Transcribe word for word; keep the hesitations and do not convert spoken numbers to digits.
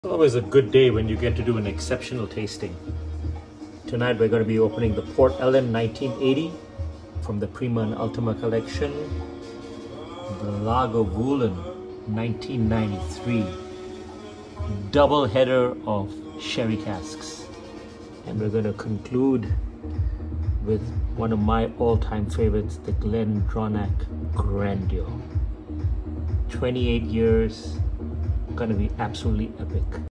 Always a good day when you get to do an exceptional tasting. Tonight we're going to be opening the Port Ellen nineteen eighty from the Prima Ultima collection, the Lagavulin nineteen ninety-three, double header of sherry casks, and we're going to conclude with one of my all-time favorites, the Glendronach Grandeur. twenty-eight years, gonna be absolutely epic.